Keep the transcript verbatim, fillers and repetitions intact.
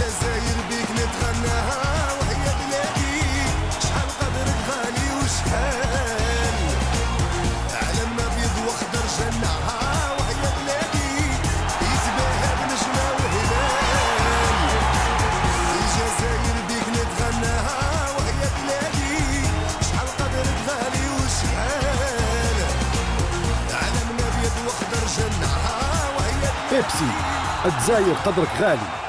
الجزائر بيك نتغناها وهي بلادي، شحال قدرك غالي وشحال علم ابيض واخضر جناها وهي بلادي، يتباهى بنجمة وهلال. الجزائر بيك نتغناها وهي بلادي، شحال قدرك غالي وشحال علم ابيض واخضر جناها وهي بلادي. بيبسي، الجزائر قدرك غالي.